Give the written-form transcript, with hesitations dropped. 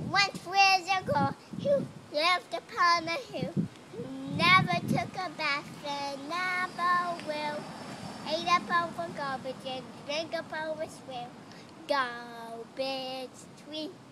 Once years ago, who lived upon a hill, who never took a bath and never will. Ate up over garbage and drank up over swill. Garbage tree.